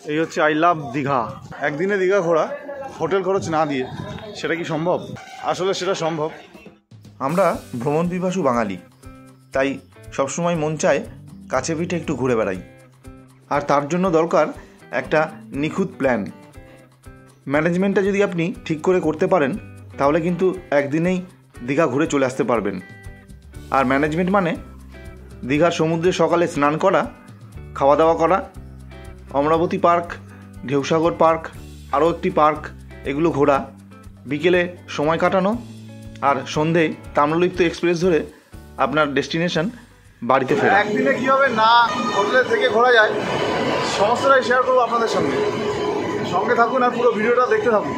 এই হচ্ছে I love Digha. একদিনে দীঘা ঘোরা হোটেল খরচ না দিয়ে, সেটা কি সম্ভব? আসলে সেটা সম্ভব। আমরা ভ্রমণ পিপাসু বাঙালি, তাই সবসময় মন চায় কাছে পিঠে একটু ঘুরে বেড়াই। আর তার জন্য দরকার একটা নিখুঁত প্ল্যান। ম্যানেজমেন্টটা যদি আপনি ঠিক করে করতে পারেন তাহলে কিন্তু একদিনেই দীঘা ঘুরে চলে আসতে পারবেন। আর ম্যানেজমেন্ট মানে দীঘার সমুদ্রে সকালে স্নান করা, খাওয়া দাওয়া করা, অমরাবতী পার্ক, ঢেউসাগর পার্ক, আরও একটি পার্ক, এগুলো ঘোরা, বিকেলে সময় কাটানো, আর সন্ধে তাম্রলিপ্ত এক্সপ্রেস ধরে আপনার ডেস্টিনেশন বাড়িতে ফেরা। একদিনে কীভাবে না হোটেলে থেকে ঘোরা যায় সমস্তটাই শেয়ার করবো আপনাদের সঙ্গে। সঙ্গে থাকুন আর পুরো ভিডিওটা দেখতে থাকুন।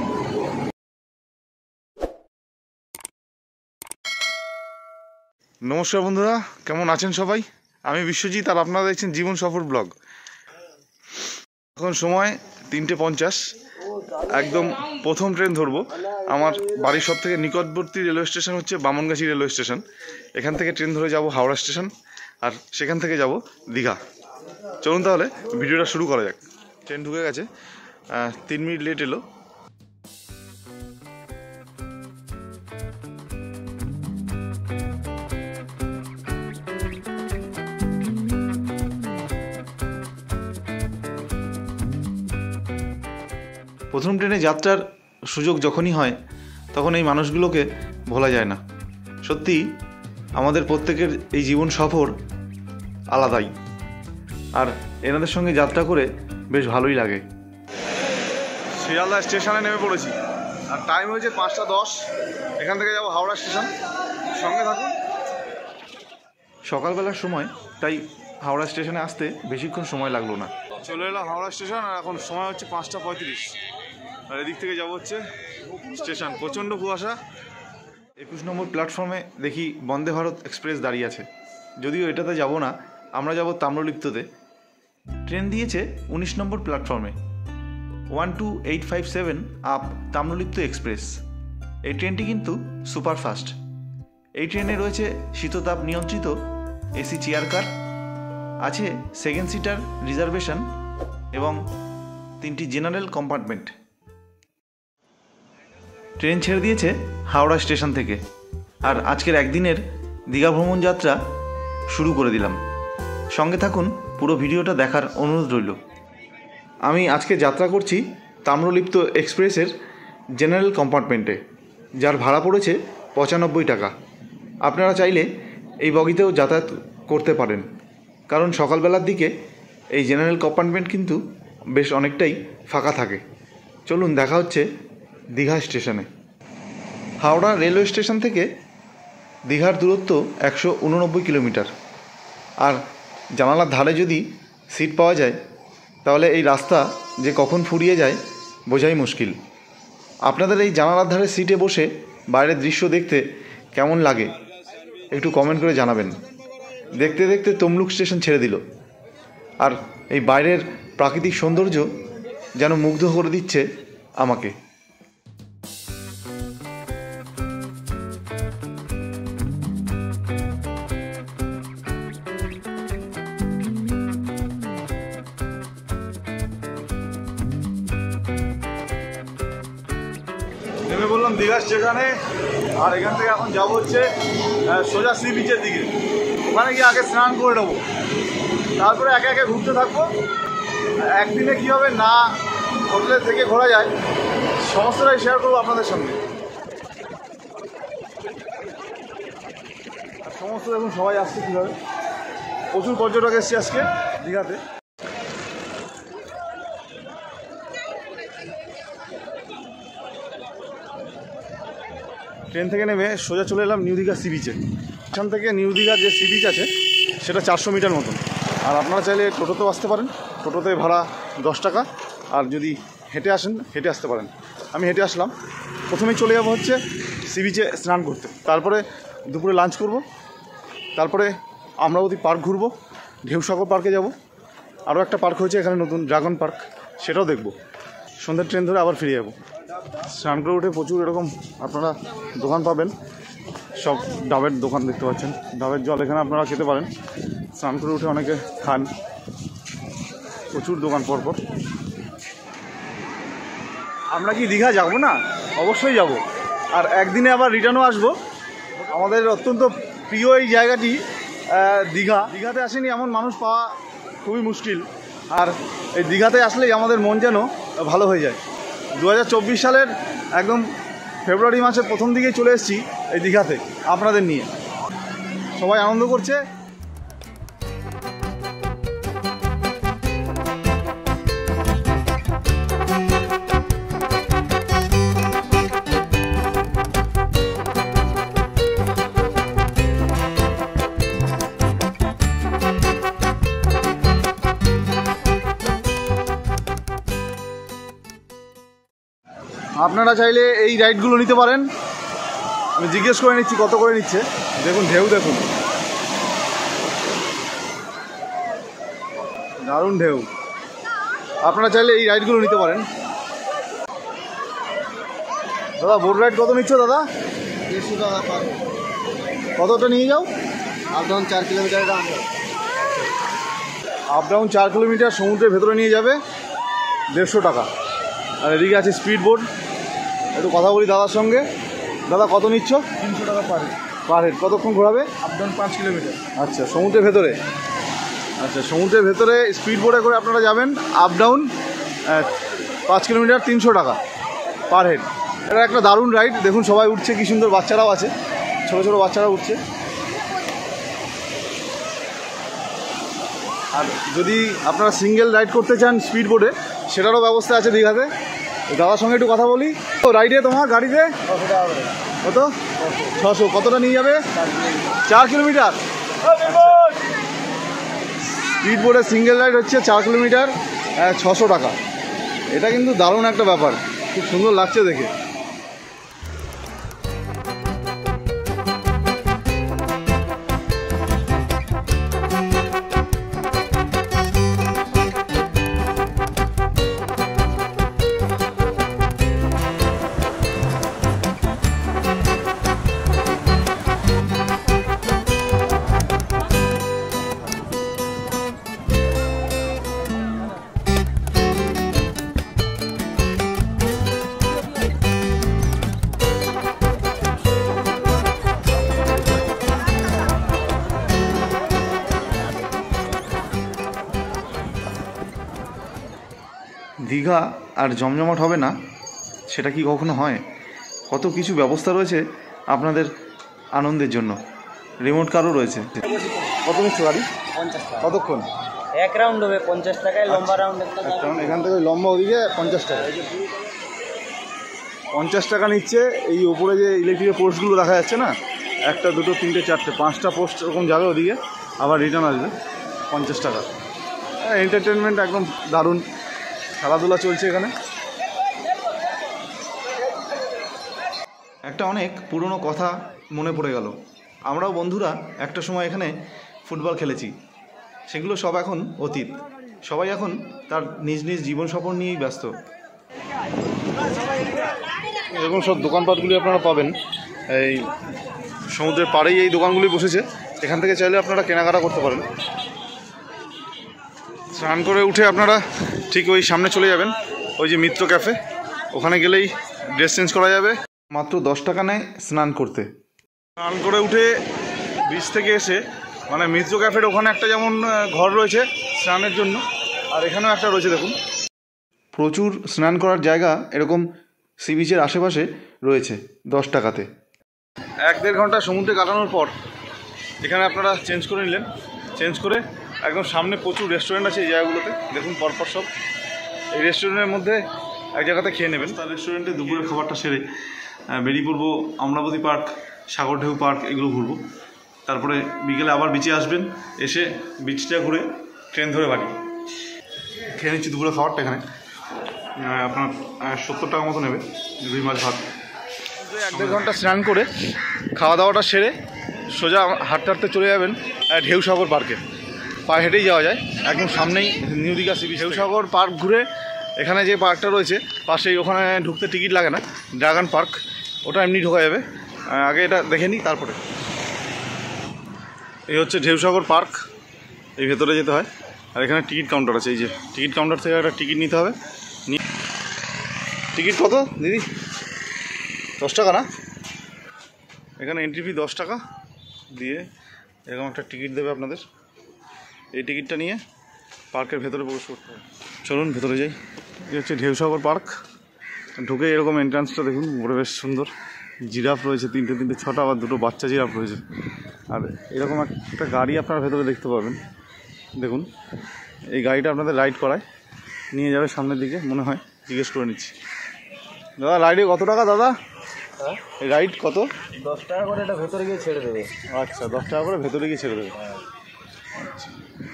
নমস্কার বন্ধুরা, কেমন আছেন সবাই? আমি বিশ্বজিৎ আর আপনারা দেখছেন জীবন সফর ব্লগ। এখন সময় 3:50, একদম প্রথম ট্রেন ধরবো। আমার বাড়ির সব থেকে নিকটবর্তী রেলওয়ে স্টেশন হচ্ছে বামনগাছি রেলওয়ে স্টেশন। এখান থেকে ট্রেন ধরে যাব হাওড়া স্টেশন, আর সেখান থেকে যাব দীঘা। চলুন তাহলে ভিডিওটা শুরু করা যাক। ট্রেন ঢুকে গেছে, 3 মিনিট লেট এলো। প্রথম ট্রেনে যাত্রার সুযোগ যখনই হয় তখন এই মানুষগুলোকে ভোলা যায় না। সত্যি আমাদের প্রত্যেকের এই জীবন সফর আলাদাই, আর এনাদের সঙ্গে যাত্রা করে বেশ ভালোই লাগে। শিয়ালদা স্টেশনে নেমে পড়েছি, আর টাইম হয়েছে 5:10। এখান থেকে যাব হাওড়া স্টেশন। সঙ্গে থাকুন। সকালবেলার সময়, তাই হাওড়া স্টেশনে আসতে বেশিক্ষণ সময় লাগলো না। চলে এলাম হাওড়া স্টেশন, আর এখন সময় হচ্ছে 5:35। আর এদিক থেকে যাবো হচ্ছে স্টেশন। প্রচণ্ড কুয়াশা। 21 নম্বর প্ল্যাটফর্মে দেখি বন্দে ভারত এক্সপ্রেস দাঁড়িয়ে আছে। যদিও এটাতে যাব না, আমরা যাব তাম্রলিপ্ততে। ট্রেন দিয়েছে 19 নম্বর প্ল্যাটফর্মে, 12857 আপ তাম্রলিপ্ত এক্সপ্রেস। এই ট্রেনটি কিন্তু সুপারফাস্ট। এই ট্রেনে রয়েছে শীততাপ নিয়ন্ত্রিত এসি চেয়ার কার, আছে সেকেন্ড সিটার রিজার্ভেশন এবং 3টি জেনারেল কম্পার্টমেন্ট। ট্রেন ছেড়ে দিয়েছে হাওড়া স্টেশন থেকে, আর আজকের একদিনের দীঘা ভ্রমণ যাত্রা শুরু করে দিলাম। সঙ্গে থাকুন, পুরো ভিডিওটা দেখার অনুরোধ রইল। আমি আজকে যাত্রা করছি তাম্রলিপ্ত এক্সপ্রেসের জেনারেল কম্পার্টমেন্টে, যার ভাড়া পড়েছে 95 টাকা। আপনারা চাইলে এই বগিতেও যাতায়াত করতে পারেন, কারণ সকালবেলার দিকে এই জেনারেল কম্পার্টমেন্ট কিন্তু বেশ অনেকটাই ফাঁকা থাকে। চলুন, দেখা হচ্ছে দীঘা স্টেশনে। হাওড়া রেলওয়ে স্টেশন থেকে দীঘার দূরত্ব 189 কিলোমিটার। আর জানালার ধারে যদি সিট পাওয়া যায় তাহলে এই রাস্তা যে কখন ফুরিয়ে যায় বোঝাই মুশকিল। আপনাদের এই জানালার ধারে সিটে বসে বাইরের দৃশ্য দেখতে কেমন লাগে একটু কমেন্ট করে জানাবেন। দেখতে দেখতে তমলুক স্টেশন ছেড়ে দিল, আর এই বাইরের প্রাকৃতিক সৌন্দর্য যেন মুগ্ধ করে দিচ্ছে আমাকে। নেমে বললাম দীঘা স্টেশনে, আর এখান থেকে এখন যাবো হচ্ছে সোজা সি বিচের দিকে। ওখানে গিয়ে আগে স্নান করে নেবো, তারপরে একে একে ঘুরতে থাকবো। একদিনে কীভাবে না হোটেলে থেকে ঘোরা যায় সমস্তটাই শেয়ার করবো আপনাদের সঙ্গে। আর সমস্ত দেখুন সবাই আসছে কীভাবে, প্রচুর পর্যটক এসছে আজকে দীঘাতে। ট্রেন থেকে নেমে সোজা চলে এলাম নিউ দীঘা সি বিচে। এখান থেকে নিউ দীঘার যে সি বিচ আছে সেটা 400 মিটার মতন। আর আপনারা চাইলে টোটোতেও আসতে পারেন, টোটোতে ভাড়া 10 টাকা। আর যদি হেঁটে আসেন, হেঁটে আসতে পারেন। আমি হেঁটে আসলাম। প্রথমেই চলে যাবো হচ্ছে সি বিচে স্নান করতে, তারপরে দুপুরে লাঞ্চ করব, তারপরে অমরাবতী পার্ক ঘুরবো, ঢেউসাগর পার্কে যাব। আরও একটা পার্ক হয়েছে এখানে নতুন, ড্রাগন পার্ক, সেটাও দেখব। সন্ধ্যার ট্রেন ধরে আবার ফিরে যাবো। স্নান করে উঠে প্রচুর এরকম আপনারা দোকান পাবেন, সব ডাবের দোকান দেখতে পাচ্ছেন। ডাবের জল এখানে আপনারা খেতে পারেন। স্নান করে উঠে অনেকে খান, প্রচুর দোকান পরপর। আমরা কি দীঘা যাবো না? অবশ্যই যাব, আর একদিনে আবার রিটার্নও আসবো। আমাদের অত্যন্ত প্রিয় এই জায়গাটি দীঘাতে আসেনি এমন মানুষ পাওয়া খুবই মুশকিল, আর এই দীঘাতে আসলেই আমাদের মন যেন ভালো হয়ে যায়। 2024 সালের একদম ফেব্রুয়ারি মাসের প্রথম দিকেই চলে এসেছি এই দীঘাতে আপনাদের নিয়ে। সবাই আনন্দ করছে। আপনারা চাইলে এই রাইডগুলো নিতে পারেন। আমি জিজ্ঞেস করে নিচ্ছি কত করে নিচ্ছে। দেখুন ঢেউ, দেখুন দারুণ ঢেউ। আপনারা চাইলে এই রাইডগুলো নিতে পারেন। দাদা বোট রাইড কত নিচ্ছ দাদা? 150 টাকা পার। কতটা নিয়ে যাও? আপ ডাউন 4 কিলোমিটার দাম। আপ ডাউন 4 কিলোমিটার সমুদ্রের ভেতরে নিয়ে যাবে 150 টাকা। আর এদিকে আছে স্পিড বোট। একটু কথা বলি দাদার সঙ্গে। দাদা কত নিচ্ছ? 300 টাকা পার হেড। কতক্ষণ ঘোরাবে? Up down 5 kilometre. আচ্ছা, সমুদ্রের ভেতরে। আচ্ছা, সমুদ্রের ভেতরে স্পিড বোটে করে আপনারা যাবেন। আপ ডাউন 5 কিলোমিটার 300 টাকা পার হেড। এটা একটা দারুণ রাইড। দেখুন সবাই উঠছে, কি সুন্দর, বাচ্চারাও আছে, ছোটো ছোটো বাচ্চারাও উঠছে। আর যদি আপনারা সিঙ্গেল রাইড করতে চান স্পিড বোটে, সেটারও ব্যবস্থা আছে দীঘাতে। দাদার সঙ্গে একটু কথা বলি। তো রাইডে তোমার গাড়িতে কত? 600। কতটা নিয়ে যাবে? 4 কিলোমিটার। স্পিড বোটে সিঙ্গেল রাইড হচ্ছে 4 কিলোমিটার 600 টাকা। এটা কিন্তু দারুণ একটা ব্যাপার, খুব সুন্দর লাগছে দেখে। দীঘা আর জমজমাট হবে না সেটা কি কখনো হয়? কত কিছু ব্যবস্থা রয়েছে আপনাদের আনন্দের জন্য। রিমোট কারও রয়েছে। কত নিচ্ছ গাড়ি? 50 টাকা। কতক্ষণ? এক রাউন্ড হবে 50 টাকায়, লম্বা রাউন্ড একটা। এখান থেকে লম্বা ওদিকে 50 টাকা। 50 টাকা নিচ্ছে। এই ওপরে যে ইলেকট্রিকের পোস্টগুলো দেখা যাচ্ছে না, 1, 2, 3, 4, 5টা পোস্ট এরকম যাবে ওদিকে, আবার রিটার্ন আসবে 50 টাকা। এন্টারটেনমেন্ট একদম দারুণ, খেলাধুলা চলছে এখানে। একটা অনেক পুরনো কথা মনে পড়ে গেল। আমরাও বন্ধুরা একটা সময় এখানে ফুটবল খেলেছি। সেগুলো সব এখন অতীত। সবাই এখন তার নিজ নিজ জীবন সফর নিয়েই ব্যস্ত। এরকম সব দোকানপাটগুলি আপনারা পাবেন এই সমুদ্রের পাড়েই। এই দোকানগুলি বসেছে, এখান থেকে চাইলে আপনারা কেনাকাটা করতে পারেন। স্নান করে উঠে আপনারা ঠিক ওই সামনে চলে যাবেন, ওই যে মিত্র ক্যাফে, ওখানে গেলেই ড্রেস চেঞ্জ করা যাবে। মাত্র 10 টাকা নেয় স্নান করতে। স্নান করে উঠে বিচ থেকে এসে মানে মিত্র ক্যাফের ওখানে একটা যেমন ঘর রয়েছে স্নানের জন্য, আর এখানেও একটা রয়েছে দেখুন। প্রচুর স্নান করার জায়গা এরকম সি বিচের আশেপাশে রয়েছে 10 টাকাতে। 1-1.5 ঘন্টা সমুদ্রে কাটানোর পর এখানে আপনারা চেঞ্জ করে নিলেন। চেঞ্জ করে একদম সামনে প্রচুর রেস্টুরেন্ট আছে এই জায়গাগুলোতে, দেখুন পরপর সব। এই রেস্টুরেন্টের মধ্যে এক জায়গাতে খেয়ে নেবেন। তার রেস্টুরেন্টে দুপুরের খাবারটা সেরে বেরিয়ে পড়বো অমরাবতী পার্ক, সাগর ঢেউ পার্ক, এগুলো ঘুরবো। তারপরে বিকেলে আবার বিচে আসবেন, এসে বিচটা ঘুরে ট্রেন ধরে বাড়ি। খেয়ে নিচ্ছি দুপুরের খাবারটা এখানে। আপনার 70 টাকা মতো নেবে, 2 মাছ ভাত। 1-1.5 ঘন্টা স্নান করে খাওয়া দাওয়াটা সেরে সোজা হাঁটতে হাঁটতে চলে যাবেন ঢেউসাগর পার্কে। পায়ে হেঁটেই যাওয়া যায়, একদম সামনেই new Digha sea beach. Dheusagar park ঘুরে এখানে যে পার্কটা রয়েছে পাশেই, ওখানে ঢুকতে টিকিট লাগে না, ড্রাগন পার্ক, ওটা এমনি ঢোকা যাবে। আগে এটা দেখে নিই তারপরে। এই হচ্ছে ঢেউসাগর পার্ক, এই ভেতরে যেতে হয়। আর এখানে টিকিট কাউন্টার আছে, এই যে টিকিট কাউন্টার থেকে একটা টিকিট নিতে হবে। টিকিট কত দিদি? 10 টাকা না? এখানে এন্ট্রি ফি 10 টাকা দিয়ে এরকম একটা টিকিট দেবে আপনাদের। এই টিকিটটা নিয়ে পার্কের ভেতরে প্রবেশ করতে হবে। চলুন ভেতরে যাই। এই হচ্ছে ঢেউসাগর পার্ক। ঢুকে এরকম এন্ট্রান্সটা দেখুন, উপরে বেশ সুন্দর। জিরাফ রয়েছে, তিনটে 6টা, আবার 2টো বাচ্চা জিরাফ রয়েছে। আর এরকম একটা গাড়ি আপনারা ভেতরে দেখতে পাবেন। দেখুন, এই গাড়িটা আপনাদের রাইড করায়, নিয়ে যাবে সামনের দিকে মনে হয়। জিজ্ঞেস করে নিচ্ছি। দাদা রাইডে কত টাকা দাদা? এই রাইড কত? 10 টাকা করে এটা ভেতরে গিয়ে ছেড়ে দেবে। আচ্ছা, 10 টাকা করে ভেতরে গিয়ে ছেড়ে দেবে। আচ্ছা,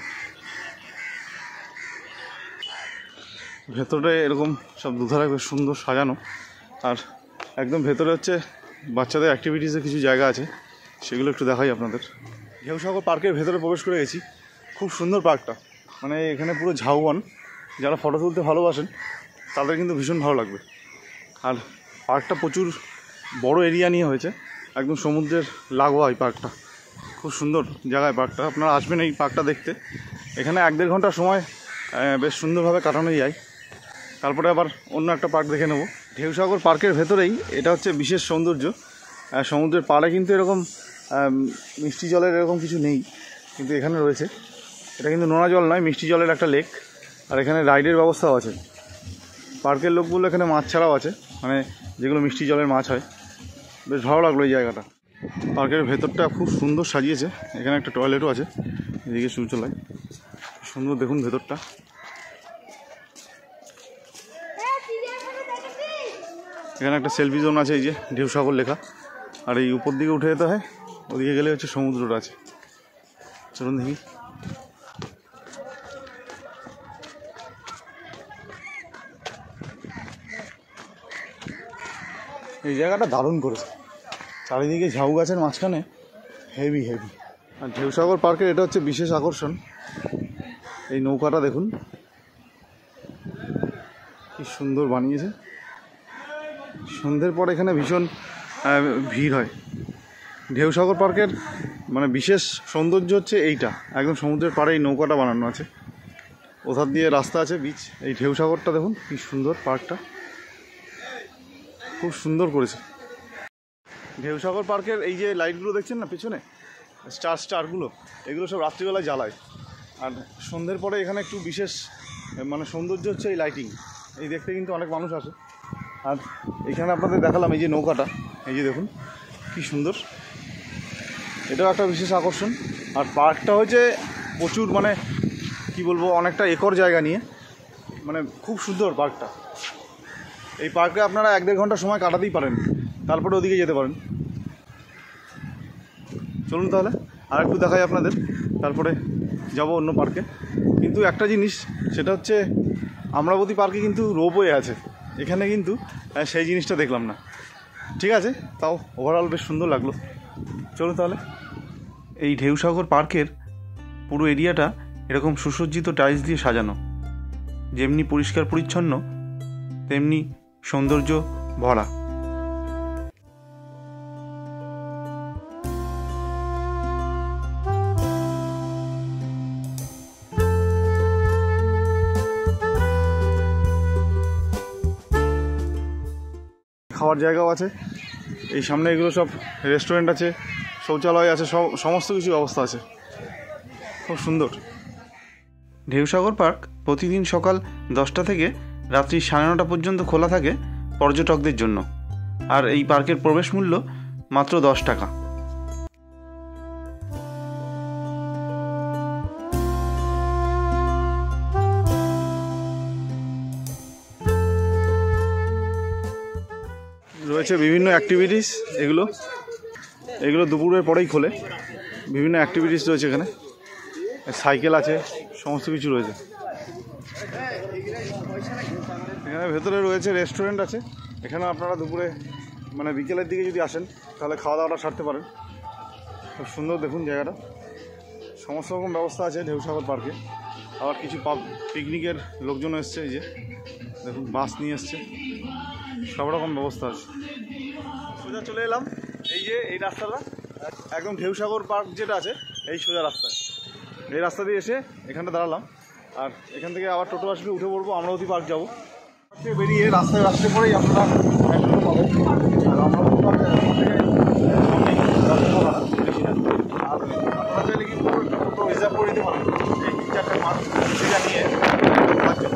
ভেতরে এরকম সব দুধারে বেশ সুন্দর সাজানো। আর একদম ভেতরে হচ্ছে বাচ্চাদের অ্যাক্টিভিটিসের কিছু জায়গা আছে, সেগুলো একটু দেখাই আপনাদের। ঢেউসাগর পার্কের ভেতরে প্রবেশ করে গেছি। খুব সুন্দর পার্কটা, মানে এখানে পুরো ঝাউবন। যারা ফটো তুলতে ভালোবাসেন তাদের কিন্তু ভীষণ ভালো লাগবে। আর পার্কটা প্রচুর বড় এরিয়া নিয়ে হয়েছে, একদম সমুদ্রের লাগোয়া এই পার্কটা। খুব সুন্দর জায়গায় পার্কটা, আপনারা আসবেন এই পার্কটা দেখতে। এখানে 1-1.5 ঘন্টা সময় বেশ সুন্দরভাবে কাটানো যায়। তারপরে আবার অন্য একটা পার্ক দেখে নেব। ঢেউসাগর পার্কের ভেতরেই এটা হচ্ছে বিশেষ সৌন্দর্য। সমুদ্রের পাড়ে কিন্তু এরকম মিষ্টি জলের এরকম কিছু নেই, কিন্তু এখানে রয়েছে। এটা কিন্তু নোনা জল নয়, মিষ্টি জলের একটা লেক। আর এখানে রাইডের ব্যবস্থাও আছে। পার্কের লোকগুলো এখানে মাছ ছাড়াও আছে, মানে যেগুলো মিষ্টি জলের মাছ হয়। বেশ ভালো লাগলো এই জায়গাটা। পার্কের ভেতরটা খুব সুন্দর সাজিয়েছে। এখানে একটা টয়লেটও আছে, এদিকে শৌচালয়। সুন্দর দেখুন ভেতরটা। এখানে একটা সেলফি জোন আছে, এই যে ঢেউসাগর লেখা। আর এই উপর দিকে উঠে যেতে হয়, ওদিকে গেলে হচ্ছে সমুদ্রটা আছে। চলুন দেখি। এই জায়গাটা দারুণ করেছে, চারিদিকে ঝাউ গাছের মাঝখানে, হেভি হেভি। আর ঢেউসাগর পার্কের এটা হচ্ছে বিশেষ আকর্ষণ। এই নৌকাটা দেখুন কি সুন্দর বানিয়েছে। সন্ধ্যের পর এখানে ভীষণ ভিড় হয়। ঢেউসাগর পার্কের মানে বিশেষ সৌন্দর্য হচ্ছে এইটা, একদম সমুদ্রের পাড়ে এই নৌকাটা বানানো আছে। ওধার দিয়ে রাস্তা আছে, বিচ। এই ঢেউসাগরটা দেখুন কি সুন্দর, পার্কটা খুব সুন্দর করেছে। ঢেউসাগর পার্কের এই যে লাইটগুলো দেখছেন না পেছনে, স্টারগুলো, এগুলো সব রাত্রিবেলায় জ্বালায়। আর সন্ধ্যের পরে এখানে একটু বিশেষ মানে সৌন্দর্য হচ্ছে এই লাইটিং। এই দেখতে কিন্তু অনেক মানুষ আসে। আর এখানে আপনাদের দেখালাম এই যে নৌকাটা, এই যে দেখুন কি সুন্দর, এটাও একটা বিশেষ আকর্ষণ। আর পার্কটা হচ্ছে প্রচুর, মানে কি বলবো, অনেকটা একর জায়গা নিয়ে, মানে খুব সুন্দর পার্কটা। এই পার্কে আপনারা 1-1.5 ঘন্টা সময় কাটাতেই পারেন, তারপরে ওদিকে যেতে পারেন। চলুন তাহলে আর একটু দেখাই আপনাদের, তারপরে যাব অন্য পার্কে। কিন্তু একটা জিনিস, সেটা হচ্ছে আমরাবতী পার্কে কিন্তু রোপওয়ে আছে, এখানে কিন্তু সেই জিনিসটা দেখলাম না। ঠিক আছে, তাও ওভারঅল বেশ সুন্দর লাগলো। চলুন তাহলে। এই ঢেউসাগর পার্কের পুরো এরিয়াটা এরকম সুসজ্জিত টাইলস দিয়ে সাজানো, যেমনি পরিষ্কার পরিচ্ছন্ন তেমনি সৌন্দর্য ভরা। খাওয়ার জায়গাও আছে, এই সামনে এগুলো সব রেস্টুরেন্ট আছে, শৌচালয় আছে, সমস্ত কিছু ব্যবস্থা আছে। খুব সুন্দর। ঢেউসাগর পার্ক প্রতিদিন সকাল 10টা থেকে রাত্রি 9:30 পর্যন্ত খোলা থাকে পর্যটকদের জন্য। আর এই পার্কের প্রবেশ মূল্য মাত্র 10 টাকা। রয়েছে বিভিন্ন অ্যাক্টিভিটিস, এগুলো দুপুরের পরেই খোলে। বিভিন্ন অ্যাক্টিভিটিস রয়েছে এখানে, সাইকেল আছে, সমস্ত কিছু রয়েছে। এখানে ভেতরে রয়েছে রেস্টুরেন্ট আছে, এখানে আপনারা দুপুরে মানে বিকেলের দিকে যদি আসেন তাহলে খাওয়া দাওয়াটা সারতে পারেন। খুব সুন্দর দেখুন জায়গাটা, সমস্ত রকম ব্যবস্থা আছে ঢেউসাগর পার্কে। আবার কিছু পিকনিকের লোকজন এসছে, এই যে দেখুন বাস নিয়ে এসছে, সব রকম ব্যবস্থা আছে। সোজা চলে এলাম এই যে এই রাস্তাটা, একদম ঢেউসাগর পার্ক যেটা আছে এই সোজা রাস্তায়, এই রাস্তা দিয়ে এসে এখানটা দাঁড়ালাম। আর এখান থেকে আবার টোটো আসবে, উঠে পড়বো, আমরাবতী পার্ক যাব। বেরিয়ে রাস্তায় রাস্তায় পরেই আপনারা পাবেন। আর আমরা আপনারা চাইলে কিন্তু টোটো রিজার্ভ করে দিতে পারেন, এই 3-4টা মানুষ সেটা নিয়ে আসবেন।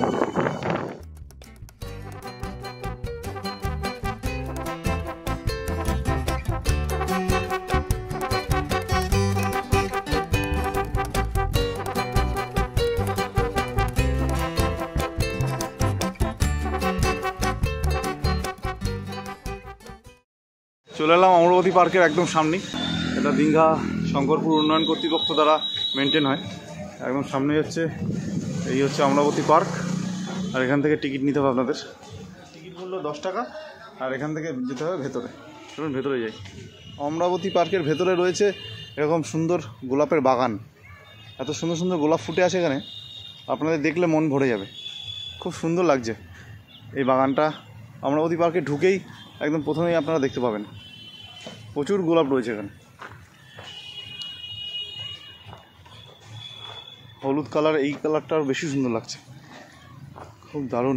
চলে এলাম অমরাবতী পার্কের একদম সামনেই। এটা দীঘা শঙ্করপুর উন্নয়ন কর্তৃপক্ষ দ্বারা মেনটেন হয়। একদম সামনে হচ্ছে এই হচ্ছে অমরাবতী পার্ক। আর এখান থেকে টিকিট নিতে হবে আপনাদের। টিকিট মূল্য 10 টাকা। আর এখান থেকে যেতে হবে ভেতরে। চলুন ভেতরে যাই। অমরাবতী পার্কের ভেতরে রয়েছে এরকম সুন্দর গোলাপের বাগান। এত সুন্দর সুন্দর গোলাপ ফুটে আছে এখানে, আপনাদের দেখলে মন ভরে যাবে। খুব সুন্দর লাগছে এই বাগানটা। অমরাবতী পার্কে ঢুকেই একদম প্রথমেই আপনারা দেখতে পাবেন প্রচুর গোলাপ রয়েছে এখানে। হলুদ কালার, এই কালারটা আরও বেশি সুন্দর লাগছে, খুব দারুণ।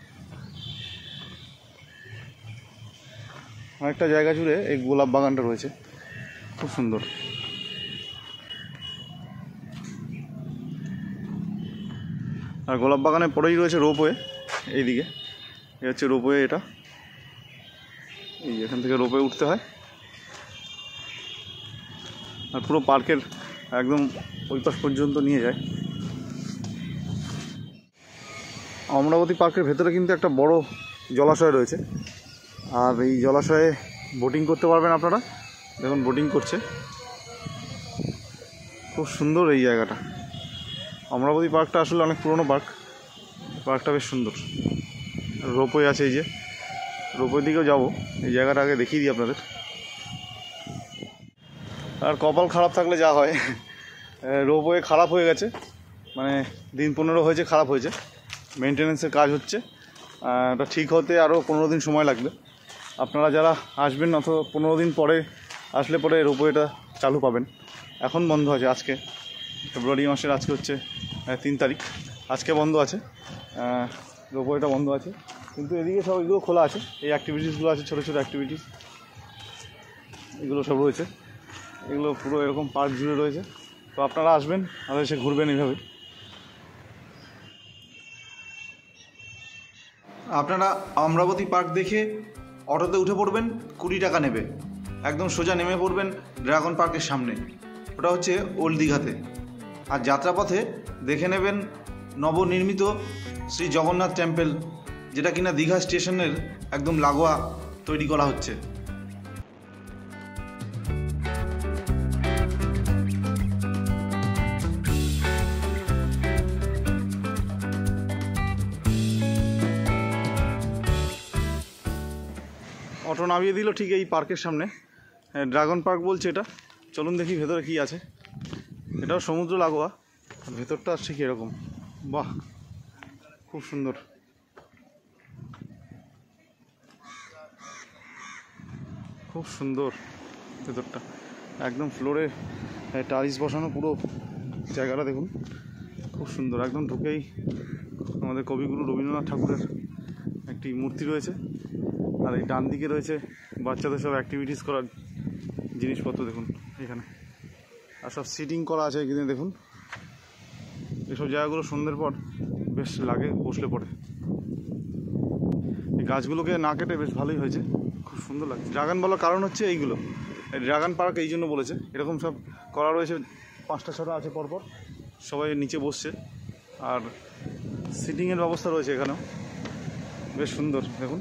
অনেকটা জায়গা জুড়ে এই গোলাপ বাগানটা রয়েছে, খুব সুন্দর। আর গোলাপ বাগানের পরেই রয়েছে রোপওয়ে। এইদিকে এই হচ্ছে রোপওয়ে। এটা এই এখান থেকে রোপওয়ে উঠতে হয়। আর পুরো পার্কের একদম ওই পাশ পর্যন্ত নিয়ে যায়। অমরাবতী পার্কের ভেতরে কিন্তু একটা বড় জলাশয় রয়েছে। আর এই জলাশয়ে বোটিং করতে পারবেন আপনারা। দেখুন বোটিং করছে, খুব সুন্দর এই জায়গাটা। অমরাবতী পার্কটা আসলে অনেক পুরনো পার্ক। পার্কটা বেশ সুন্দর। রোপওয়ে আছে, এই যে রোপওয়ের দিকেও যাবো। এই জায়গাটা আগে দেখিয়ে দিই আপনাদের। আর কপাল খারাপ থাকলে যা হয়, রোপওয়ে খারাপ হয়ে গেছে, মানে দিন 15 হয়েছে খারাপ হয়েছে। মেনটেন্যান্সের কাজ হচ্ছে, এটা ঠিক হতে আরও 15 দিন সময় লাগবে। আপনারা যারা আসবেন অথবা 15 দিন পরে আসলে পরে রোপওয়েটা চালু পাবেন। এখন বন্ধ আছে, আজকে ফেব্রুয়ারি মাসের আজকে হচ্ছে 3 তারিখ। আজকে বন্ধ আছে, রোপওয়েটা বন্ধ আছে। কিন্তু এদিকে সব এগুলো খোলা আছে। এই অ্যাক্টিভিটিসগুলো আছে, ছোটো ছোটো অ্যাক্টিভিটিস এগুলো সব রয়েছে। এগুলো পুরো এরকম পার্ক জুড়ে রয়েছে। তো আপনারা আসবেন আর এসে ঘুরবেন এইভাবে। আপনারা অমরাবতী পার্ক দেখে অটোতে উঠে পড়বেন, 20 টাকা নেবে। একদম সোজা নেমে পড়বেন ড্রাগন পার্কের সামনে, ওটা হচ্ছে ওল্ড দীঘাতে। আর যাত্রাপথে দেখে নেবেন নবনির্মিত শ্রী জগন্নাথ টেম্পল, যেটা কিনা দীঘা স্টেশনের একদম লাগোয়া তৈরি করা হচ্ছে। অটো নামিয়ে দিল ঠিক এই পার্কের সামনে। ড্রাগন পার্ক বলছে এটা। চলুন দেখি ভেতরে কি আছে। এটাও সমুদ্র লাগোয়া, ভেতরটা ঠিক এরকম। বাহ, খুব সুন্দর। খুব সুন্দর ভেতরটা, একদম ফ্লোরে টাইলস বসানো পুরো জায়গাটা দেখুন, খুব সুন্দর। একদম ঢুকেই আমাদের কবিগুরু রবীন্দ্রনাথ ঠাকুরের একটি মূর্তি রয়েছে। আর এই ডান দিকে রয়েছে বাচ্চাদের সব অ্যাক্টিভিটিস করার জিনিসপত্র দেখুন এখানে। আর সব সিটিং করা আছে এখানে দেখুন। এসব জায়গাগুলো সন্ধ্যের পর বেশ লাগে বসলে পরে। এই গাছগুলোকে না কেটে বেশ ভালোই হয়েছে, খুব সুন্দর লাগছে। ড্রাগন বলার কারণ হচ্ছে এইগুলো, এই ড্রাগন পার্ক এই জন্য বলেছে। এরকম সব করা রয়েছে, 5টা-6টা আছে পরপর, সবাই নিচে বসছে। আর সিটিংয়ের ব্যবস্থা রয়েছে এখানেও, বেশ সুন্দর দেখুন।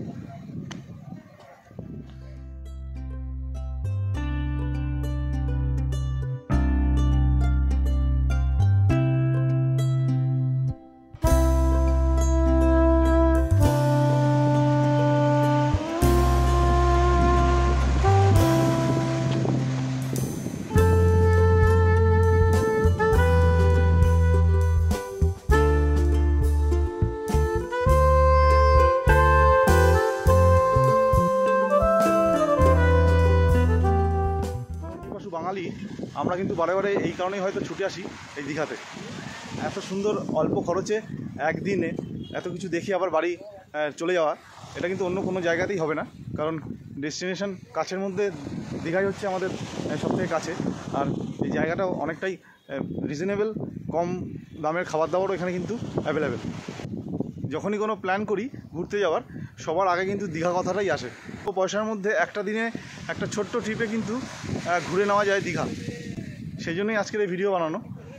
বাঙালি আমরা কিন্তু বারে বারে এই কারণেই হয়তো ছুটে আসি এই দীঘাতে। এত সুন্দর অল্প খরচে একদিনে এত কিছু দেখি, আবার বাড়ি চলে যাওয়া, এটা কিন্তু অন্য কোনো জায়গাতেই হবে না। কারণ ডেস্টিনেশন কাছের মধ্যে দীঘাই হচ্ছে আমাদের সবথেকে কাছে। আর এই জায়গাটাও অনেকটাই রিজনেবল, কম দামের খাবার দাবারও এখানে কিন্তু অ্যাভেলেবেল। যখনই কোনো প্ল্যান করি ঘুরতে যাওয়ার, সবার আগে কিন্তু দীঘা কথাটাই আসে। তো পয়সার মধ্যে একটা দিনে একটা ছোট্ট ট্রিপে কিন্তু ঘুরে নেওয়া যায় দীঘা। সেই জন্যই আজকের এই ভিডিও বানানো।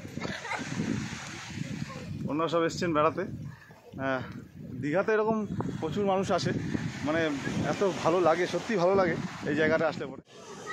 অন্যরা সব এসছেন বেড়াতে। দীঘাতে এরকম প্রচুর মানুষ আসে, মানে এত ভালো লাগে, সত্যি ভালো লাগে এই জায়গাটা আসলে পরে।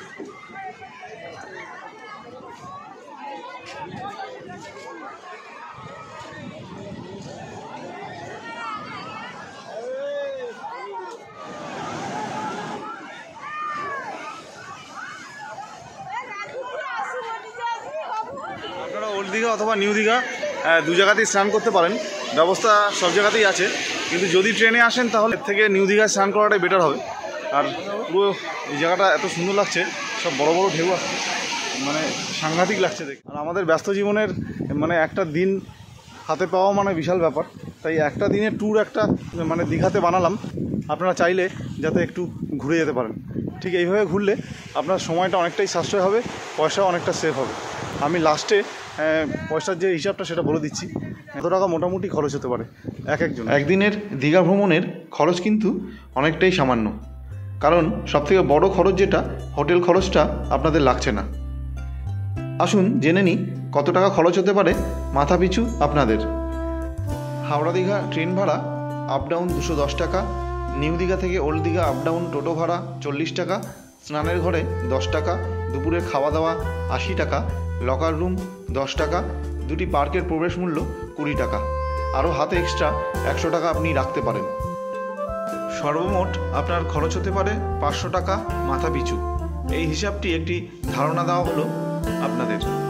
আপনারা ওল্ড দীঘা অথবা নিউ দীঘা দু জায়গাতেই স্নান করতে পারেন, ব্যবস্থা সব জায়গাতেই আছে। কিন্তু যদি ট্রেনে আসেন তাহলে এর থেকে নিউ দীঘায় স্নান করাটাই বেটার হবে। আর পুরো এই জায়গাটা এত সুন্দর লাগছে, সব বড় বড় ঢেউ আসছে, মানে সাংঘাতিক লাগছে দেখে। আর আমাদের ব্যস্ত জীবনের মানে একটা দিন হাতে পাওয়া মানে বিশাল ব্যাপার। তাই একটা দিনের ট্যুর একটা মানে দীঘাতে বানালাম, আপনারা চাইলে যাতে একটু ঘুরে যেতে পারেন। ঠিক এইভাবে ঘুরলে আপনার সময়টা অনেকটাই সাশ্রয় হবে, পয়সা অনেকটা সেভ হবে। আমি লাস্টে পয়সার যে হিসাবটা সেটা বলে দিচ্ছি, কত টাকা মোটামুটি খরচ হতে পারে একজন। একদিনের দীঘা ভ্রমণের খরচ কিন্তু অনেকটাই সামান্য, কারণ সবথেকে বড় খরচ যেটা হোটেল খরচটা আপনাদের লাগছে না। আসুন জেনে নিই কত টাকা খরচ হতে পারে মাথাপিছু আপনাদের। হাওড়া দীঘা ট্রেন ভাড়া আপ ডাউন 210 টাকা, নিউ দীঘা থেকে ওল্ড দীঘা আপ ডাউন টোটো ভাড়া 40 টাকা, স্নানের ঘরে 10 টাকা, দুপুরের খাওয়া দাওয়া 80 টাকা, লকার রুম 10 টাকা, দুটি পার্কের প্রবেশ মূল্য 20 টাকা, আরও হাতে এক্সট্রা 100 টাকা আপনি রাখতে পারেন। সর্বমোট আপনার খরচ হতে পারে 500 টাকা মাথা পিছু। এই হিসাবটি একটি ধারণা দেওয়া হলো আপনাদের।